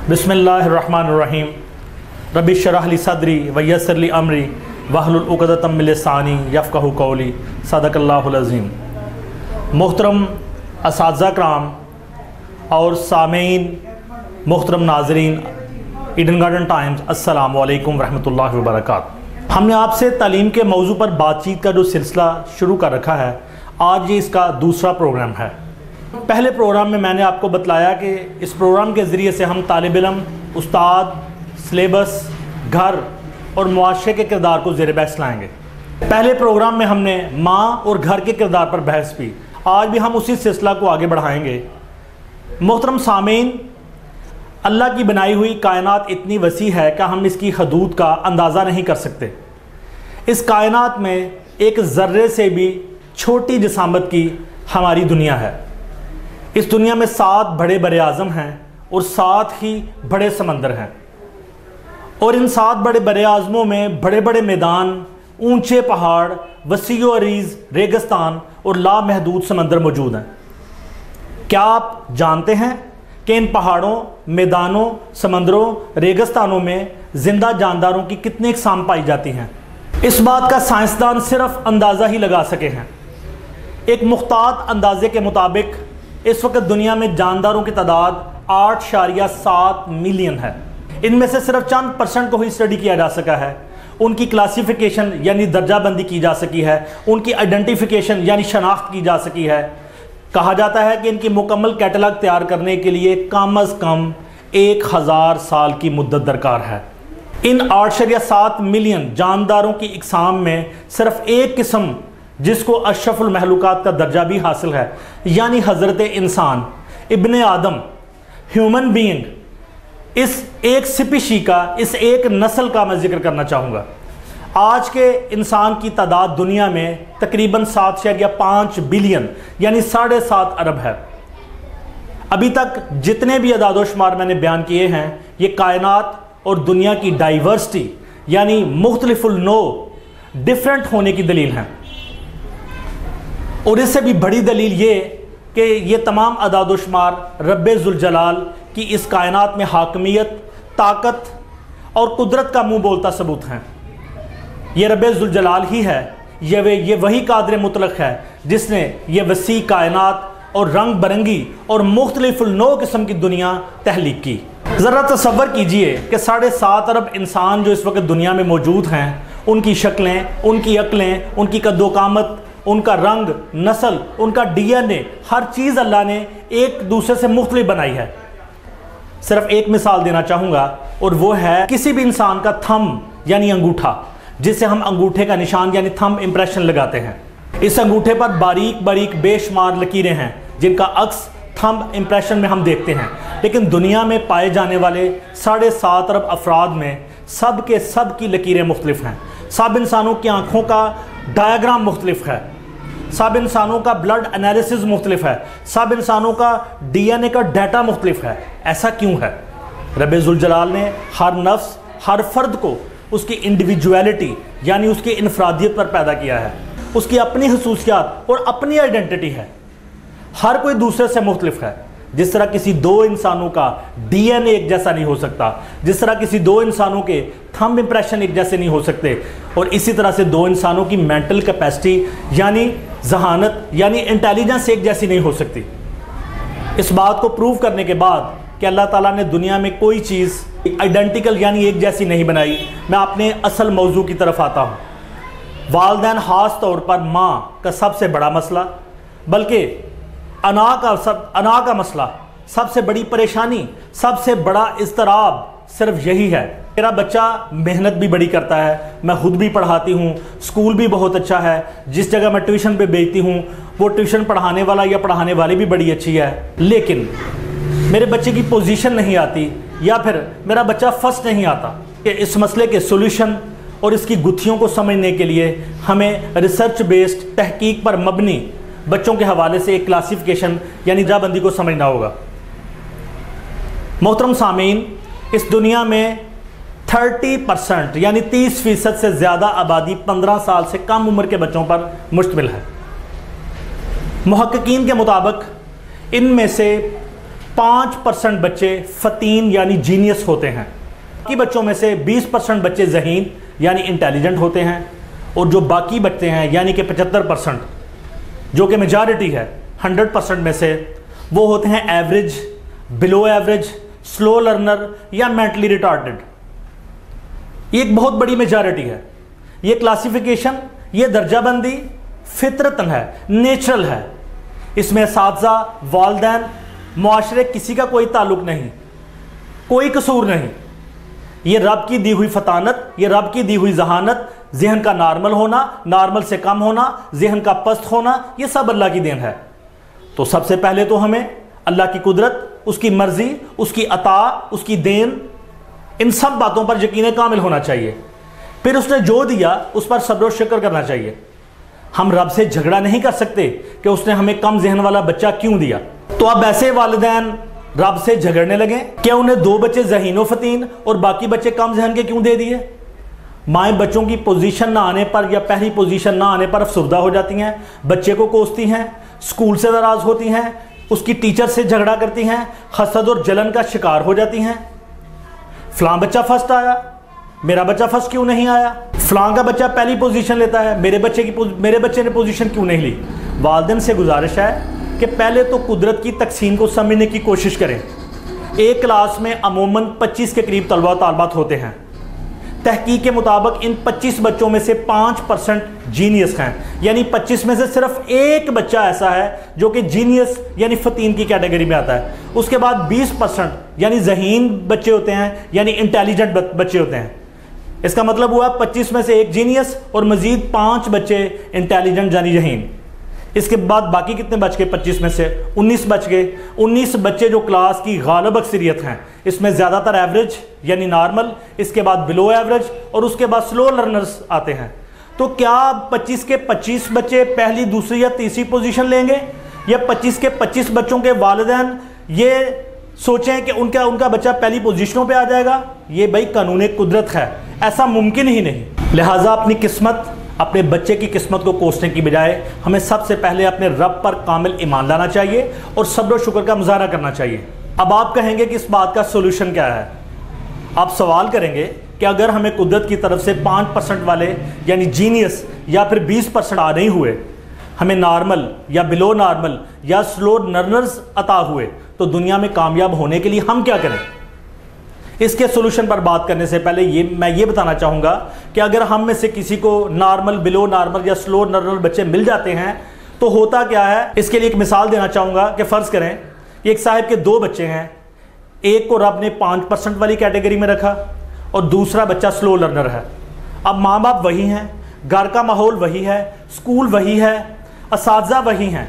बिस्मिल्लाहिर्रहमानिर्रहीम। रब्बि इश्रह ली सदरी व यस्सिर ली अमरी वहलुल उक़दतम मिन लिसानी यफ़क़हू क़ौली। सदक़ल्लाहुल अज़ीम। मोहतरम असातिज़ा कराम और सामीन, मोहतरम नाज़रीन ईडन गार्डन टाइम्स, अस्सलामु अलैकुम रहमतुल्लाहि व बरकातुहू। हमने आपसे तालीम के मौजू पर बातचीत का जो सिलसिला शुरू कर रखा है, आज ये इसका दूसरा प्रोग्राम है। पहले प्रोग्राम में मैंने आपको बतलाया कि इस प्रोग्राम के ज़रिए से हम तालिब इल्म, उस्ताद, सिलेबस, घर और मुआशरे के किरदार को ज़ेर बहस लाएँगे। पहले प्रोग्राम में हमने माँ और घर के किरदार पर बहस की। आज भी हम उसी सिलसिला को आगे बढ़ाएंगे। मोहतरम सामीन, अल्लाह की बनाई हुई कायनात इतनी वसी है कि हम इसकी हदूद का अंदाज़ा नहीं कर सकते। इस कायनात में एक ज़र्रे से भी छोटी जिसामत की हमारी दुनिया है। इस दुनिया में 7 बड़े बरे आज़म हैं और 7 ही बड़े समंदर हैं, और इन 7 बड़े बरे आज़मों में बड़े बड़े मैदान, ऊंचे पहाड़, वसी व अरीज़ रेगिस्तान और लामहदूद समंदर मौजूद हैं। क्या आप जानते हैं कि इन पहाड़ों, मैदानों, समंदरों, रेगिस्तानों में ज़िंदा जानदारों की कितनी अक़साम पाई जाती हैं? इस बात का साइंसदान सिर्फ अंदाज़ा ही लगा सके हैं। एक मुख्तात अंदाजे के मुताबिक इस वक्त दुनिया में जानदारों की तादाद 8.7 मिलियन है। इनमें से सिर्फ चंद % को ही स्टडी किया जा सका है। उनकी क्लासिफिकेशन यानी दर्जाबंदी की जा सकी है, उनकी आइडेंटिफिकेशन यानी शनाख्त की जा सकी है। कहा जाता है कि इनकी मुकम्मल कैटलॉग तैयार करने के लिए कम अज़ कम 1000 साल की मुद्दत दरकार है। इन 8.7 मिलियन जानदारों की इकसाम में सिर्फ एक किस्म, जिसको अशरफुल महलूकात का दर्जा भी हासिल है, यानी हज़रत इंसान, इब्ने आदम, ह्यूमन बीइंग, इस एक स्पीशी का, इस एक नस्ल का मैं जिक्र करना चाहूँगा। आज के इंसान की तादाद दुनिया में तकरीबन 7.5 बिलियन यानी 7.5 अरब है। अभी तक जितने भी अदाद-ओ-शुमार मैंने बयान किए हैं, ये कायनात और दुनिया की डाइवर्सिटी यानी मुख्तलिफुल नौ, डिफरेंट होने की दलील हैं। और इससे भी बड़ी दलील ये कि ये तमाम अदाद-ओ-शुमार रब्बे ज़ुल जलाल की इस कायनात में हाकमियत, ताकत और कुदरत का मुँह बोलता सबूत हैं। ये रब्बे ज़ुल जलाल ही है, ये वही कादिर मुतलक है जिसने ये वसी कायनात और रंग बरंगी और मुख्तलिफ नौ किस्म की दुनिया तहलीक की। ज़रा तसव्वुर कीजिए कि 7.5 अरब इंसान जो इस वक्त दुनिया में मौजूद हैं, उनकी शक्लें, उनकी अक्लें, उनकी कद्दोकामत, उनका रंग, नस्ल, उनका DNA, हर चीज़ अल्लाह ने एक दूसरे से मुख्तलिफ बनाई है। सिर्फ एक मिसाल देना चाहूँगा, और वो है किसी भी इंसान का थंब यानी अंगूठा, जिसे हम अंगूठे का निशान यानी थंब इम्प्रेशन लगाते हैं। इस अंगूठे पर बारीक बारीक बेशुमार लकीरें हैं, जिनका अक्स थंब इम्प्रेशन में हम देखते हैं। लेकिन दुनिया में पाए जाने वाले 7.5 अरब अफराद में सब के सब की लकीरें मुख्तलिफ हैं। सब इंसानों की आँखों का डायग्राम मुख्तलिफ है, सब इंसानों का ब्लड एनालिसिस मुख्तलिफ है, सब इंसानों का DNA का डाटा मुख्तलिफ है। ऐसा क्यों है? रब्बे ज़ुल जलाल ने हर नफ्स, हर फर्द को उसकी इंडिविजुअलिटी यानी उसकी इनफरादियत पर पैदा किया है। उसकी अपनी खसूसियात और अपनी आइडेंटिटी है। हर कोई दूसरे से मुख्तलिफ है। जिस तरह किसी 2 इंसानों का DNA एक जैसा नहीं हो सकता, जिस तरह किसी 2 इंसानों के थंब इम्प्रेशन एक जैसे नहीं हो सकते, और इसी तरह से 2 इंसानों की मेंटल कैपेसिटी यानी जहानत यानी इंटेलिजेंस एक जैसी नहीं हो सकती। इस बात को प्रूव करने के बाद कि अल्लाह ताला ने दुनिया में कोई चीज़ आइडेंटिकल यानी एक जैसी नहीं बनाई, मैं अपने असल मौजू की तरफ आता हूँ। वालिदैन, ख़ास तौर पर माँ का सबसे बड़ा मसला, बल्कि अना का मसला, सबसे बड़ी परेशानी, सबसे बड़ा इज़्तिराब सिर्फ यही है। मेरा बच्चा मेहनत भी बड़ी करता है, मैं खुद भी पढ़ाती हूँ, स्कूल भी बहुत अच्छा है, जिस जगह मैं ट्यूशन पे भेजती हूँ वो ट्यूशन पढ़ाने वाला या पढ़ाने वाली भी बड़ी अच्छी है, लेकिन मेरे बच्चे की पोजीशन नहीं आती या फिर मेरा बच्चा फर्स्ट नहीं आता। कि इस मसले के सोल्यूशन और इसकी गुत्थियों को समझने के लिए हमें रिसर्च बेस्ड, तहकीक पर मबनी बच्चों के हवाले से एक क्लासिफिकेशन यानी दर्जाबंदी को समझना होगा। मोहतरम सामीन, इस दुनिया में 30% यानी 30% से ज़्यादा आबादी 15 साल से कम उम्र के बच्चों पर मुश्तमिल है। मुहक्किकीन के मुताबिक इनमें से 5% बच्चे फतीन यानी जीनियस होते हैं। बाकी बच्चों में से 20% बच्चे ज़हीन यानी इंटेलिजेंट होते हैं, और जो बाकी बच्चे हैं यानी कि 75%, जो कि मेजॉरिटी है 100% में से, वो होते हैं average, below average, slow learner या मेंटली रिटार्डेड। ये एक बहुत बड़ी मेजॉरिटी है। ये क्लासिफिकेशन, ये दर्जाबंदी फितरतन है, नेचुरल है। इसमें असातिज़ा, वालिदैन, मुआशरे किसी का कोई ताल्लुक नहीं, कोई कसूर नहीं। ये रब की दी हुई फतानत, ये रब की दी हुई जहानत, जहन का नॉर्मल होना, नॉर्मल से कम होना, जहन का पस्त होना, ये सब अल्लाह की देन है। तो सबसे पहले तो हमें अल्लाह की कुदरत, उसकी मर्जी, उसकी अता, उसकी देन, इन सब बातों पर यकीन कामिल होना चाहिए। फिर उसने जो दिया उस पर सब्र और शुक्र करना चाहिए। हम रब से झगड़ा नहीं कर सकते कि उसने हमें कम जहन वाला बच्चा क्यों दिया। तो अब ऐसे वालिदैन रब से झगड़ने लगे, क्या उन्हें 2 बच्चे ज़हीन व फतीन और बाकी बच्चे कम जहन के क्यों दे दिए। माएँ बच्चों की पोजीशन ना आने पर या पहली पोजीशन ना आने पर अफसुर्दा हो जाती हैं, बच्चे को कोसती हैं, स्कूल से नाराज़ होती हैं, उसकी टीचर से झगड़ा करती हैं, हसद और जलन का शिकार हो जाती हैं। फ़लाँ बच्चा फर्स्ट आया, मेरा बच्चा फर्स्ट क्यों नहीं आया। फ़लाँ का बच्चा पहली पोजीशन लेता है, मेरे बच्चे ने पोजीशन क्यों नहीं ली। वालिदैन से गुजारिश है कि पहले तो कुदरत की तकसीम को समझने की कोशिश करें। एक क्लास में अमूमन 25 के करीब तलबा तालबात होते हैं। तहकीक के मुताबिक इन 25 बच्चों में से 5% जीनियस हैं, यानी 25 में से सिर्फ एक बच्चा ऐसा है जो कि जीनियस यानी फतीन की कैटेगरी में आता है। उसके बाद 20% यानी ज़हीन बच्चे होते हैं, यानी इंटेलिजेंट बच्चे होते हैं। इसका मतलब हुआ 25 में से एक जीनियस और मजीद 5 बच्चे इंटेलिजेंट यानी ज़हीन। इसके बाद बाकी कितने बच गए, 25 में से 19 बच गए। 19 बच्चे जो क्लास की गालिब अक्सरियत हैं, इसमें ज़्यादातर एवरेज यानी नॉर्मल, इसके बाद बिलो एवरेज और उसके बाद स्लो लर्नर्स आते हैं। तो क्या 25 के 25 बच्चे पहली, दूसरी या तीसरी पोजीशन लेंगे, या 25 के 25 बच्चों के वालिदैन ये सोचें कि उनका बच्चा पहली पोजीशनों पे आ जाएगा। ये भाई कानून कुदरत है, ऐसा मुमकिन ही नहीं। लिहाजा अपनी किस्मत, अपने बच्चे की किस्मत को कोसने की बजाय हमें सबसे पहले अपने रब पर कामिल ईमान लाना चाहिए और सब्र और शुक्र का मुजाहरा करना चाहिए। अब आप कहेंगे कि इस बात का सोल्यूशन क्या है। आप सवाल करेंगे कि अगर हमें कुदरत की तरफ से 5% वाले यानी जीनियस या फिर 20% आ नहीं हुए, हमें नॉर्मल या बिलो नॉर्मल या स्लो लर्नर्स अता हुए, तो दुनिया में कामयाब होने के लिए हम क्या करें। इसके सोल्यूशन पर बात करने से पहले मैं ये बताना चाहूँगा कि अगर हम में से किसी को नॉर्मल, बिलो नॉर्मल या स्लो लर्नर बच्चे मिल जाते हैं तो होता क्या है। इसके लिए एक मिसाल देना चाहूँगा कि फ़र्ज़ करें एक साहिब के 2 बच्चे हैं, एक को रब ने 5% वाली कैटेगरी में रखा और दूसरा बच्चा स्लो लर्नर है। अब माँ बाप वही हैं, घर का माहौल वही है, स्कूल वही है, असातिज़ा वही हैं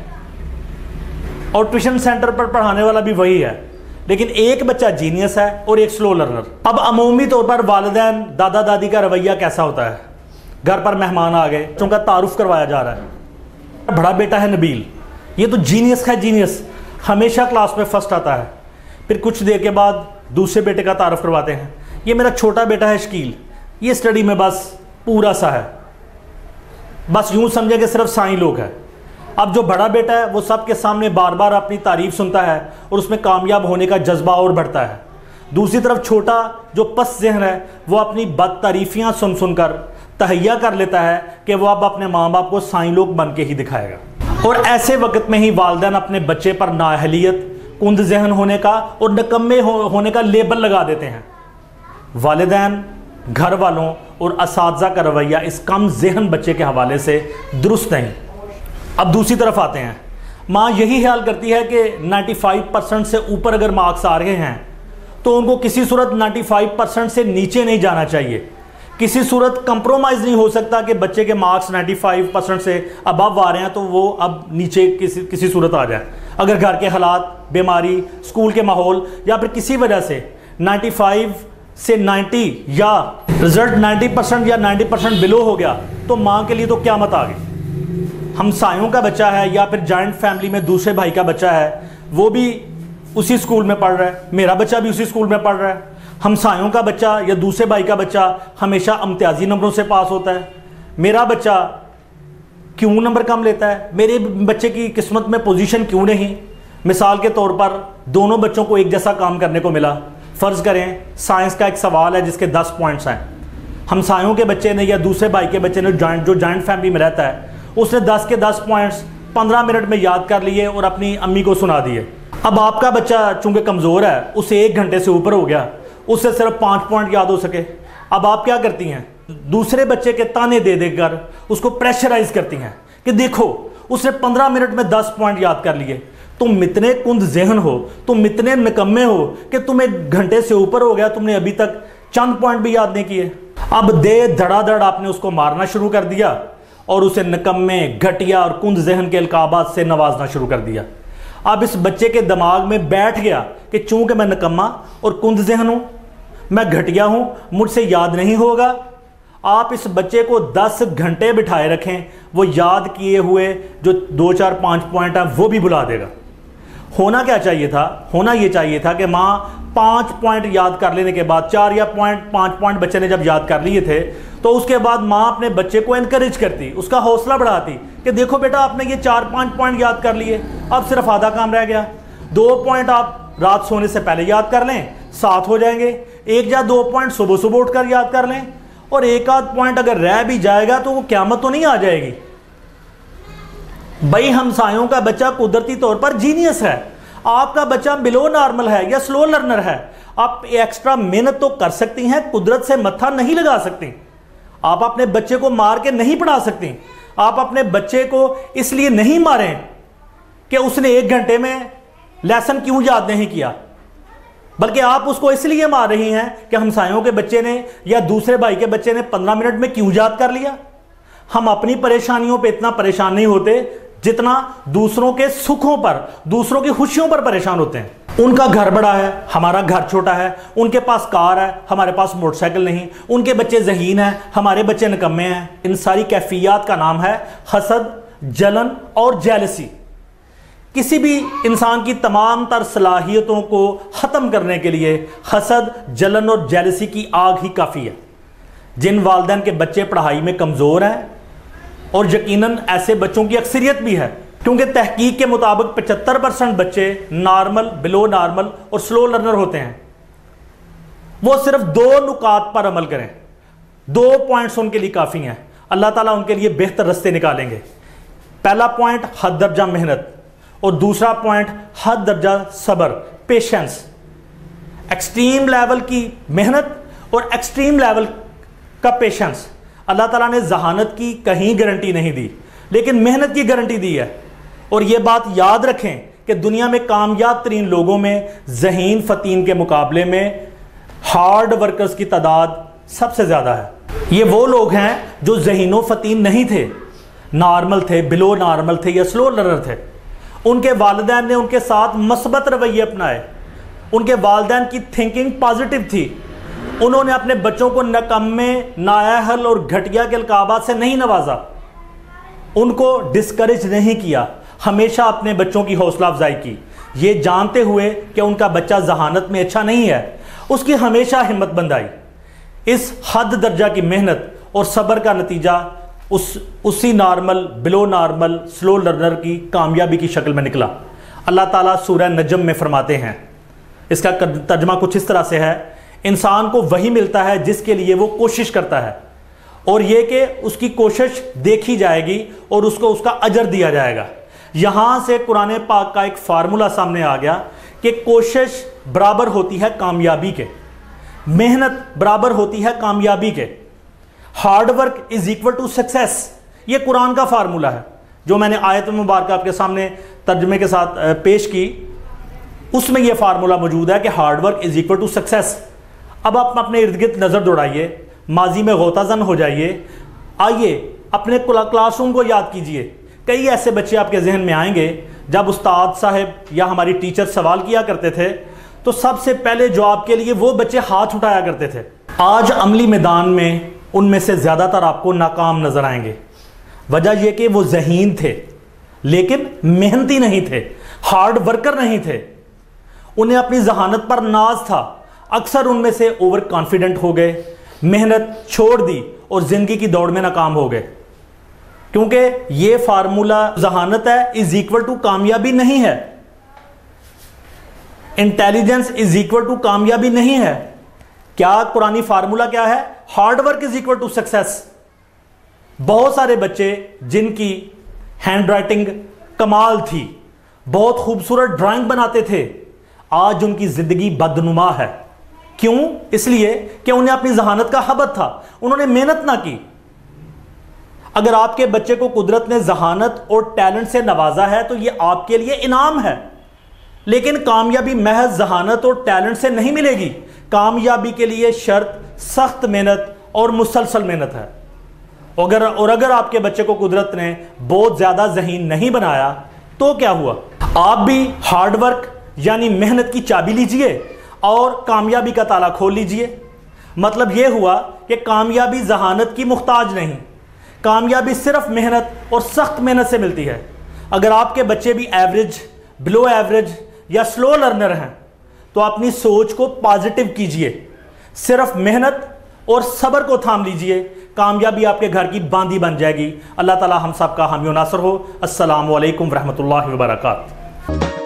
और ट्यूशन सेंटर पर पढ़ाने वाला भी वही है, लेकिन एक बच्चा जीनियस है और एक स्लो लर्नर। अब अमूमी तौर पर वालिदैन, दादा दादी का रवैया कैसा होता है। घर पर मेहमान आ गए, उनका तारुफ करवाया जा रहा है। बड़ा बेटा है नबील, ये तो जीनियस है, जीनियस हमेशा क्लास में फर्स्ट आता है। फिर कुछ देर के बाद दूसरे बेटे का तारुफ करवाते हैं, ये मेरा छोटा बेटा है शकील, ये स्टडी में बस पूरा सा है, बस यूं समझे कि सिर्फ साईं लोग हैं। अब जो बड़ा बेटा है वो सबके सामने बार बार अपनी तारीफ सुनता है और उसमें कामयाब होने का जज्बा और बढ़ता है। दूसरी तरफ छोटा जो पस्त ज़हन है वो अपनी बद तारीफियाँ सुन सुनकर तहैया कर लेता है कि वो अब अपने माँ बाप को साईं लोग बन के ही दिखाएगा। और ऐसे वक्त में ही वालिदैन अपने बच्चे पर नाअहलियत, कुंद ज़हन होने का और निकम्मे होने का लेबल लगा देते हैं। वालिदैन, घर वालों और असातिज़ा का रवैया इस कम ज़हन बच्चे के हवाले से दुरुस्त नहीं। अब दूसरी तरफ आते हैं, माँ यही ख्याल करती है कि 95% से ऊपर अगर मार्क्स आ रहे हैं तो उनको किसी सूरत 95% से नीचे नहीं जाना चाहिए। किसी सूरत कंप्रोमाइज़ नहीं हो सकता कि बच्चे के मार्क्स 95% से अबव आ रहे हैं तो वो अब नीचे किसी सूरत आ जाए। अगर घर के हालात, बीमारी, स्कूल के माहौल या फिर किसी वजह से 95 से 90 या रिजल्ट 90% या 90% बिलो हो गया तो माँ के लिए तो क़यामत आ गई। हमसायों का बच्चा है या फिर जॉइंट फैमिली में दूसरे भाई का बच्चा है, वो भी उसी स्कूल में पढ़ रहा है, मेरा बच्चा भी उसी स्कूल में पढ़ रहा है। हमसायों का बच्चा या दूसरे भाई का बच्चा हमेशा इम्तियाजी नंबरों से पास होता है, मेरा बच्चा क्यों नंबर कम लेता है, मेरे बच्चे की किस्मत में पोजीशन क्यों नहीं। मिसाल के तौर पर दोनों बच्चों को एक जैसा काम करने को मिला। फ़र्ज़ करें साइंस का एक सवाल है जिसके 10 पॉइंट्स हैं। हमसायों के बच्चे ने या दूसरे भाई के बच्चे ने जो जॉइंट फैमिली में रहता है उसने 10 के 10 पॉइंट्स 15 मिनट में याद कर लिए और अपनी अम्मी को सुना दिए। अब आपका बच्चा चूँकि कमज़ोर है, उसे 1 घंटे से ऊपर हो गया, उससे सिर्फ 5 पॉइंट याद हो सके। अब आप क्या करती हैं, दूसरे बच्चे के ताने दे देकर उसको प्रेशराइज करती हैं कि देखो उसने 15 मिनट में 10 पॉइंट याद कर लिए। तुम इतने कुंद ज़हन हो, तुम इतने निकम्मे हो कि तुम 1 घंटे से ऊपर हो गया, तुमने अभी तक चंद पॉइंट भी याद नहीं किए। अब दे धड़ाधड़ आपने उसको मारना शुरू कर दिया और उसे निकम्मे, घटिया और कुंद ज़हन के अलकाबात से नवाजना शुरू कर दिया। अब इस बच्चे के दिमाग में बैठ गया कि चूंकि मैं निकम्मा और कुंद ज़हन हूँ, मैं घटिया हूँ, मुझसे याद नहीं होगा। आप इस बच्चे को 10 घंटे बिठाए रखें, वो याद किए हुए जो 2, 4, 5 पॉइंट हैं वो भी भुला देगा। होना क्या चाहिए था, होना ये चाहिए था कि माँ 5 पॉइंट याद कर लेने के बाद, 4 या 5 पॉइंट बच्चे ने जब याद कर लिए थे तो उसके बाद माँ अपने बच्चे को एनकरेज करती, उसका हौसला बढ़ाती कि देखो बेटा आपने ये 4-5 पॉइंट याद कर लिए, अब सिर्फ आधा काम रह गया। 2 पॉइंट आप रात सोने से पहले याद कर लें, 7 हो जाएंगे। 1 या 2 पॉइंट सुबह सुबह उठकर याद कर लें, और 1 आध पॉइंट अगर रह भी जाएगा तो वो क़यामत तो नहीं आ जाएगी। भाई हमसायों का बच्चा कुदरती तौर पर जीनियस है, आपका बच्चा बिलो नॉर्मल है या स्लो लर्नर है। आप एक्स्ट्रा मेहनत तो कर सकती हैं, कुदरत से मत्था नहीं लगा सकती। आप अपने बच्चे को मार के नहीं पढ़ा सकती। आप अपने बच्चे को इसलिए नहीं मारें कि उसने 1 घंटे में लेसन क्यों याद नहीं किया, बल्कि आप उसको इसलिए मार रही हैं कि हमसायों के बच्चे ने या दूसरे भाई के बच्चे ने 15 मिनट में क्यों याद कर लिया। हम अपनी परेशानियों पे इतना परेशान नहीं होते जितना दूसरों के सुखों पर, दूसरों की खुशियों पर परेशान होते हैं। उनका घर बड़ा है, हमारा घर छोटा है, उनके पास कार है, हमारे पास मोटरसाइकिल नहीं, उनके बच्चे ज़हीन हैं, हमारे बच्चे निकम्मे हैं। इन सारी कैफियत का नाम है हसद, जलन और जेलसी। किसी भी इंसान की तमाम तर सलाहियतों को ख़त्म करने के लिए हसद, जलन और जेलसी की आग ही काफ़ी है। जिन वालिदैन के बच्चे पढ़ाई में कमज़ोर हैं, और यकीनन ऐसे बच्चों की अक्सरियत भी है, क्योंकि तहकीक के मुताबिक 75% बच्चे नॉर्मल, बिलो नॉर्मल और स्लो लर्नर होते हैं। वो सिर्फ 2 नुकात पर अमल करें, 2 पॉइंट्स उनके लिए काफ़ी हैं। अल्लाह ताला उनके लिए बेहतर रास्ते निकालेंगे। पहला पॉइंट हद दर्जा मेहनत, और दूसरा पॉइंट हद दर्जा सब्र, पेशेंस। एक्सट्रीम लेवल की मेहनत और एक्सट्रीम लेवल का पेशेंस। अल्लाह ताला ने जहानत की कहीं गारंटी नहीं दी, लेकिन मेहनत की गारंटी दी है। और ये बात याद रखें कि दुनिया में कामयाब तरीन लोगों में ज़हीन फ़तीन के मुकाबले में हार्ड वर्कर्स की तादाद सबसे ज़्यादा है। ये वो लोग हैं जो ज़हीनो फ़तीन नहीं थे, नॉर्मल थे, बिलो नॉर्मल थे या स्लो लर्नर थे। उनके वालिदैन ने उनके साथ मस्बत रवैये अपनाए, उनके वालिदैन की थिंकिंग पॉजिटिव थी। उन्होंने अपने बच्चों को नकम्मे, नाअहल और घटिया के अलकाबात से नहीं नवाजा, उनको डिस्करेज नहीं किया, हमेशा अपने बच्चों की हौसला अफजाई की। ये जानते हुए कि उनका बच्चा जहानत में अच्छा नहीं है, उसकी हमेशा हिम्मत बंधाई। इस हद दर्जा की मेहनत और सब्र का नतीजा उसी normal, below normal, slow learner की कामयाबी की शक्ल में निकला। अल्लाह ताला सूरह नजम में फरमाते हैं, इसका तर्जमा कुछ इस तरह से है, इंसान को वही मिलता है जिसके लिए वो कोशिश करता है, और ये कि उसकी कोशिश देखी जाएगी और उसको उसका अजर दिया जाएगा। यहाँ से कुरान पाक का एक फार्मूला सामने आ गया कि कोशिश बराबर होती है कामयाबी के, मेहनत बराबर होती है कामयाबी के, hard work is equal to success. ये कुरान का फार्मूला है जो मैंने आयत मुबारक आपके सामने तर्जमे के साथ पेश की। उसमें यह फार्मूला मौजूद है कि hard work is equal to success. अब आप अपने इर्द गिर्द नज़र दौड़ाइए, माजी में गौताजन हो जाइए, आइए अपने क्लासरूम को याद कीजिए। कई ऐसे बच्चे आपके जहन में आएंगे, जब उस्ताद साहब या हमारी टीचर सवाल किया करते थे तो सबसे पहले जवाब के लिए वो बच्चे हाथ उठाया करते थे। आज अमली मैदान में उनमें से ज़्यादातर आपको नाकाम नज़र आएंगे। वजह यह कि वो ज़हीन थे लेकिन मेहनती नहीं थे, हार्ड वर्कर नहीं थे, उन्हें अपनी जहानत पर नाज था। अक्सर उनमें से ओवर कॉन्फिडेंट हो गए, मेहनत छोड़ दी और ज़िंदगी की दौड़ में नाकाम हो गए, क्योंकि ये फार्मूला जहानत है इज इक्वल टू कामयाबी नहीं है। इंटेलिजेंस इज इक्वल टू कामयाबी नहीं है। क्या पुरानी फार्मूला क्या है? Hard work is equal to success. बहुत सारे बच्चे जिनकी हैंडराइटिंग कमाल थी, बहुत खूबसूरत ड्राइंग बनाते थे, आज उनकी जिंदगी बदनुमा है। क्यों? इसलिए कि उन्हें अपनी जहानत का हबत था, उन्होंने मेहनत ना की। अगर आपके बच्चे को कुदरत ने जहानत और टैलेंट से नवाजा है तो यह आपके लिए इनाम है। लेकिन कामयाबी महज जहानत और टैलेंट से नहीं मिलेगी। कामयाबी के लिए शर्त सख्त मेहनत और मुसलसल मेहनत है। अगर आपके बच्चे को कुदरत ने बहुत ज्यादा ज़हीन नहीं बनाया तो क्या हुआ? आप भी हार्ड वर्क यानी मेहनत की चाबी लीजिए और कामयाबी का ताला खोल लीजिए। मतलब यह हुआ कि कामयाबी जहानत की मुख्ताज नहीं, कामयाबी सिर्फ मेहनत और सख्त मेहनत से मिलती है। अगर आपके बच्चे भी एवरेज, बिलो एवरेज या स्लो लर्नर हैं तो अपनी सोच को पॉजिटिव कीजिए, सिर्फ मेहनत और सब्र को थाम लीजिए। कामयाबी आपके घर की बांदी बन जाएगी। अल्लाह ताला हम सब का हामी नासर हो। अस्सलामु अलैकुम रहमतुल्लाहि व बरकातहू।